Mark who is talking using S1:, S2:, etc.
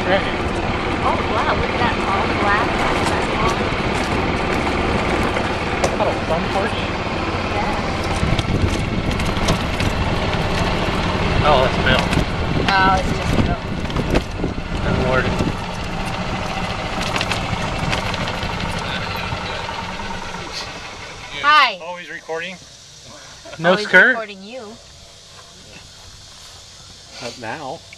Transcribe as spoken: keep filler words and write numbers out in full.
S1: right.
S2: Oh wow, look at that all black.
S1: Is that a sun torch?
S2: Yeah.
S1: Oh, that's milk.
S2: Oh, it's just milk.
S1: Good Lord.
S2: Hi.
S1: Always recording. No
S2: Always
S1: skirt?
S2: recording you.
S1: Not now.